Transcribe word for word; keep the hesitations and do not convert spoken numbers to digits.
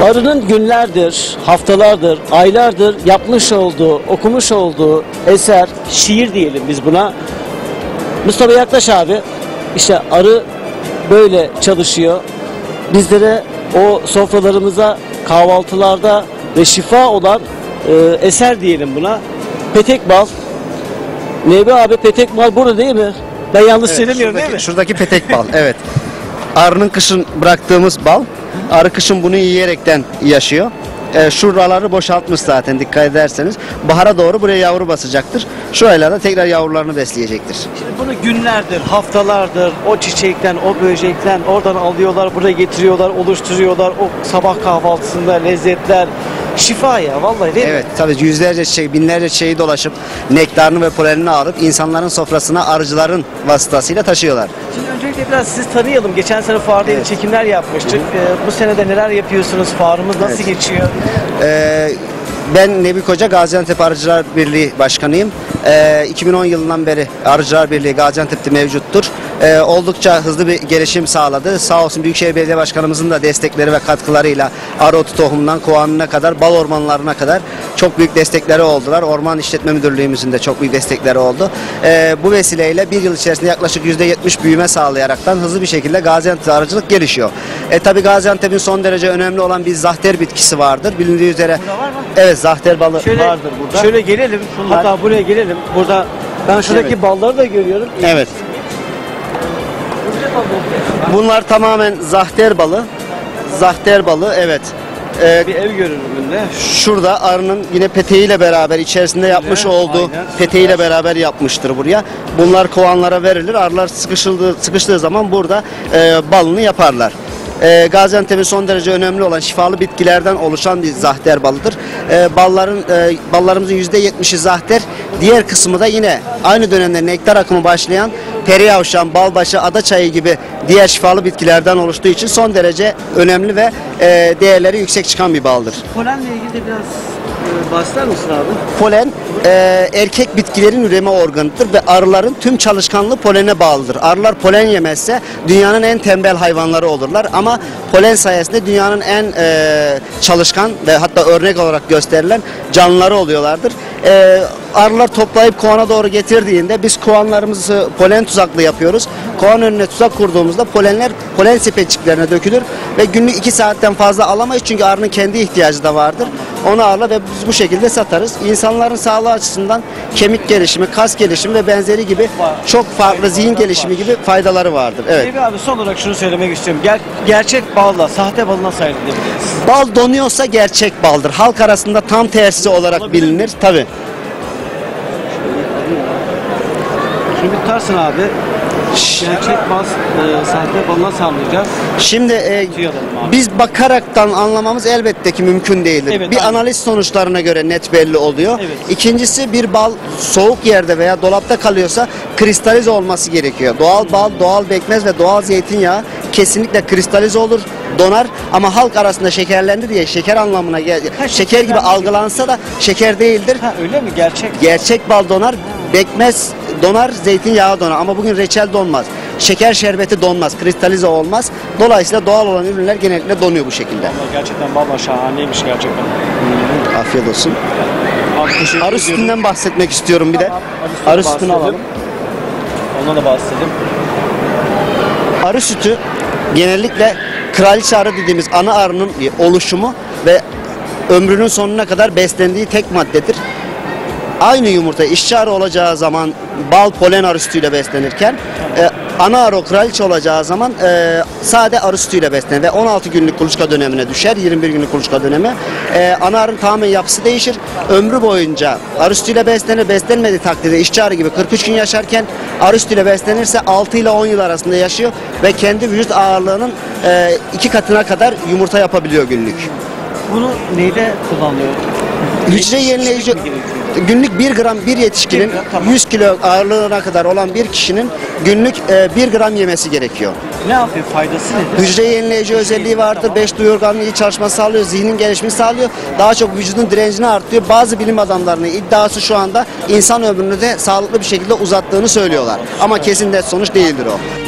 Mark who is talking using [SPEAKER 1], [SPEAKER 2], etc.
[SPEAKER 1] Arı'nın günlerdir, haftalardır, aylardır yapmış olduğu, okumuş olduğu eser, şiir diyelim biz buna. Mustafa yaklaş abi. İşte arı böyle çalışıyor. Bizlere o sofralarımıza, kahvaltılarda ve şifa olan e, eser diyelim buna. Petek bal. Nebi abi petek bal burada değil mi? Ben yanlış
[SPEAKER 2] Evet,
[SPEAKER 1] söylemiyorum
[SPEAKER 2] şuradaki,
[SPEAKER 1] değil mi?
[SPEAKER 2] şuradaki petek bal, evet. Arının kışın bıraktığımız bal, arı kışın bunu yiyerekten yaşıyor. E, şuraları boşaltmış zaten dikkat ederseniz. Bahara doğru buraya yavru basacaktır. Şu aylarda tekrar yavrularını besleyecektir.
[SPEAKER 1] Şimdi bunu günlerdir, haftalardır o çiçekten, o böcekten oradan alıyorlar, buraya getiriyorlar, oluşturuyorlar. O sabah kahvaltısında lezzetler, şifa ya vallahi değil mi?
[SPEAKER 2] Evet, tabii yüzlerce çiçek, binlerce çiçeği dolaşıp nektarını ve polenini alıp insanların sofrasına arıcıların vasıtasıyla taşıyorlar.
[SPEAKER 1] Şimdi öncelikle biraz sizi tanıyalım. Geçen sene fuarda
[SPEAKER 2] Evet.
[SPEAKER 1] çekimler yapmıştık. Ee, bu sene de neler yapıyorsunuz? Fuarımız nasıl
[SPEAKER 2] Evet.
[SPEAKER 1] geçiyor?
[SPEAKER 2] Ee, ben Nebi Koca, Gaziantep Arıcılar Birliği Başkanıyım. Ee, iki bin on yılından beri Arıcılar Birliği Gaziantep'te mevcuttur. Ee, oldukça hızlı bir gelişim sağladı. Sağ olsun Büyükşehir Belediye Başkanımızın da destekleri ve katkılarıyla arı otu tohumundan kovanına kadar, bal ormanlarına kadar çok büyük destekleri oldular. Orman İşletme Müdürlüğümüzün de çok büyük destekleri oldu. Ee, bu vesileyle bir yıl içerisinde yaklaşık yüzde yetmiş büyüme sağlayaraktan hızlı bir şekilde Gaziantep'te arıcılık gelişiyor. E, tabii Gaziantep'in son derece önemli olan bir zahter bitkisi vardır. Bilindiği üzere.
[SPEAKER 1] Burada var mı?
[SPEAKER 2] Evet, zahter balı
[SPEAKER 1] Şöyle,
[SPEAKER 2] vardır burada.
[SPEAKER 1] Şöyle gelelim.
[SPEAKER 2] Bunlar-
[SPEAKER 1] Hatta buraya gelelim. Burada ben şuradaki
[SPEAKER 2] Evet.
[SPEAKER 1] balları da görüyorum.
[SPEAKER 2] Evet. Bunlar tamamen zahter balı. Zahter balı, evet. Ee,
[SPEAKER 1] Bir ev görünümünde.
[SPEAKER 2] şurada arının yine peteğiyle beraber içerisinde yapmış olduğu
[SPEAKER 1] aynen,
[SPEAKER 2] peteğiyle
[SPEAKER 1] süper.
[SPEAKER 2] beraber yapmıştır buraya. Bunlar kovanlara verilir. Arılar sıkışıldığı, sıkıştığı zaman burada e, balını yaparlar. E, Gaziantep'in son derece önemli olan şifalı bitkilerden oluşan bir zahter balıdır. E, balların e, ballarımızın yüzde yetmişi zahter. Diğer kısmı da yine aynı dönemde nektar akımı başlayan periyavşan, balbaşı, adaçayı gibi diğer şifalı bitkilerden oluştuğu için son derece önemli ve e, değerleri yüksek çıkan bir baldır.
[SPEAKER 1] Polenle ilgili de biraz e, bahseder misin abi?
[SPEAKER 2] Polen e, erkek bitkilerin üreme organıdır ve arıların tüm çalışkanlığı polene bağlıdır. Arılar polen yemezse dünyanın en tembel hayvanları olurlar ama polen sayesinde dünyanın en e, çalışkan ve hatta örnek olarak gösterilen canlıları oluyorlardır. E, arılar toplayıp kovana doğru getirdiğinde biz kovanlarımızı polen tuzaklı yapıyoruz. Kovan önüne tuzak kurduğumuzda polenler polen sepetçiklerine dökülür ve günlük iki saatten fazla alamayız çünkü arının kendi ihtiyacı da vardır. Onu ağırla ve biz bu şekilde satarız. İnsanların sağlığı açısından kemik gelişimi, kas gelişimi ve benzeri gibi çok farklı zihin gelişimi gibi faydaları vardır. Evet.
[SPEAKER 1] Nebi abi son olarak şunu söylemek istiyorum. Ger gerçek balla sahte balı nasıl ayırt edebiliriz?
[SPEAKER 2] Bal donuyorsa gerçek baldır. Halk arasında tam tersi olarak
[SPEAKER 1] Olabilir mi?
[SPEAKER 2] bilinir. Tabii.
[SPEAKER 1] Şunu bir tutarsın abi. Gerçek bal, e, sahte balı nasıl anlayacağız?
[SPEAKER 2] Şimdi e,
[SPEAKER 1] Tüyalım abi.
[SPEAKER 2] biz bakaraktan anlamamız elbette ki mümkün değildir.
[SPEAKER 1] Evet,
[SPEAKER 2] bir
[SPEAKER 1] aynen.
[SPEAKER 2] analiz sonuçlarına göre net belli oluyor.
[SPEAKER 1] Evet.
[SPEAKER 2] İkincisi bir bal soğuk yerde veya dolapta kalıyorsa kristalize olması gerekiyor. Doğal bal, doğal bekmez ve doğal zeytinyağı kesinlikle kristalize olur, donar ama halk arasında şekerlendi diye şeker anlamına gel
[SPEAKER 1] Ha,
[SPEAKER 2] şeker gibi
[SPEAKER 1] şekerlenmiş gibi.
[SPEAKER 2] algılansa da şeker değildir.
[SPEAKER 1] Ha öyle mi? Gerçek.
[SPEAKER 2] Gerçek bal donar, bekmez donar, zeytinyağı donar ama bugün reçel donmaz. Şeker şerbeti donmaz, kristalize olmaz. Dolayısıyla doğal olan ürünler genellikle donuyor bu şekilde.
[SPEAKER 1] Vallahi gerçekten balla şahaneymiş gerçekten.
[SPEAKER 2] Afiyet olsun.
[SPEAKER 1] Abi teşekkür
[SPEAKER 2] Arı
[SPEAKER 1] ediyorum.
[SPEAKER 2] sütünden bahsetmek istiyorum bir de.
[SPEAKER 1] Tamam,
[SPEAKER 2] Arı
[SPEAKER 1] sütünden
[SPEAKER 2] sütünü
[SPEAKER 1] bahsedelim.
[SPEAKER 2] alalım.
[SPEAKER 1] Ondan da bahsedelim.
[SPEAKER 2] Arı sütü genellikle kraliçe arı dediğimiz ana arının oluşumu ve ömrünün sonuna kadar beslendiği tek maddedir. Aynı yumurta işçi arı olacağı zaman bal polen arı sütüyle beslenirken e, ana arı kraliçe olacağı zaman e, sade arı sütüyle beslenir ve on altı günlük kuluçka dönemine düşer, yirmi bir günlük kuluçka dönemi. E, ana arının tamamen yapısı değişir. Ömrü boyunca arı sütüyle beslenir. Beslenmediği takdirde işçi arı gibi kırk üç gün yaşarken arı sütüyle beslenirse altı ile on yıl arasında yaşıyor ve kendi vücut ağırlığının e, iki katına kadar yumurta yapabiliyor günlük.
[SPEAKER 1] Bunu neyde kullanılıyor?
[SPEAKER 2] Hücre yenileyici günlük bir gram bir yetişkinin
[SPEAKER 1] Bir gram, tamam.
[SPEAKER 2] yüz kilo ağırlığına kadar olan bir kişinin günlük e, bir gram yemesi gerekiyor.
[SPEAKER 1] Ne yapıyor? Faydası nedir?
[SPEAKER 2] Hücre yenileyici özelliği vardır.
[SPEAKER 1] Tamam.
[SPEAKER 2] Beş duyu organının iyi çalışması sağlıyor. Zihnin gelişimini sağlıyor. Daha çok vücudun direncini artırıyor. Bazı bilim adamlarının iddiası şu anda insan ömrünü de sağlıklı bir şekilde uzattığını söylüyorlar. Ama kesin net sonuç değildir o.